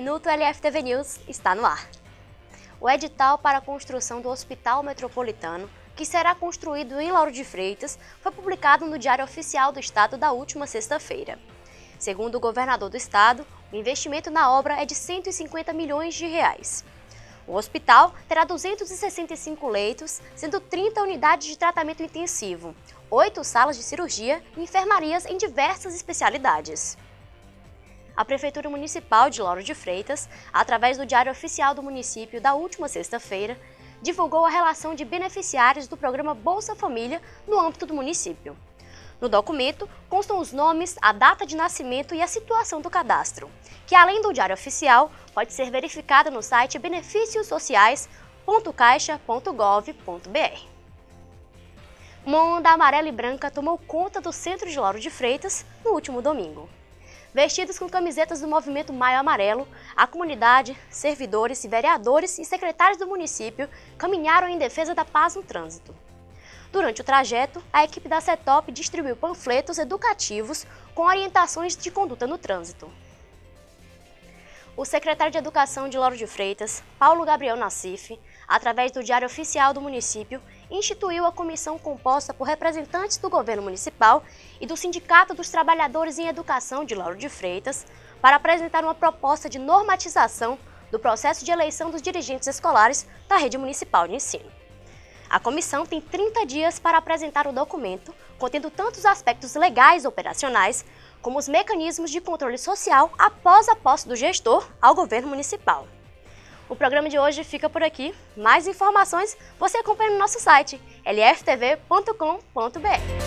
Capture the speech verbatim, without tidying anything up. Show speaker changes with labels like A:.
A: Minuto L F T V News está no ar. O edital para a construção do Hospital Metropolitano, que será construído em Lauro de Freitas, foi publicado no Diário Oficial do Estado da última sexta-feira. Segundo o governador do estado, o investimento na obra é de cento e cinquenta milhões de reais. O hospital terá duzentos e sessenta e cinco leitos, sendo trinta unidades de tratamento intensivo, oito salas de cirurgia e enfermarias em diversas especialidades. A Prefeitura Municipal de Lauro de Freitas, através do Diário Oficial do município da última sexta-feira, divulgou a relação de beneficiários do programa Bolsa Família no âmbito do município. No documento, constam os nomes, a data de nascimento e a situação do cadastro, que além do Diário Oficial, pode ser verificada no site benefícios sociais ponto caixa ponto gov ponto br. Uma onda amarela e branca tomou conta do centro de Lauro de Freitas no último domingo. Vestidos com camisetas do movimento Maio Amarelo, a comunidade, servidores, vereadores e secretários do município caminharam em defesa da paz no trânsito. Durante o trajeto, a equipe da CETOP distribuiu panfletos educativos com orientações de conduta no trânsito. O secretário de Educação de Lauro de Freitas, Paulo Gabriel Nassif, através do Diário Oficial do município, instituiu a comissão composta por representantes do governo municipal e do Sindicato dos Trabalhadores em Educação de Lauro de Freitas para apresentar uma proposta de normatização do processo de eleição dos dirigentes escolares da rede municipal de ensino. A comissão tem trinta dias para apresentar o documento, contendo tanto os aspectos legais e operacionais, como os mecanismos de controle social após a posse do gestor ao governo municipal. O programa de hoje fica por aqui. Mais informações você acompanha no nosso site l f t v ponto com ponto br.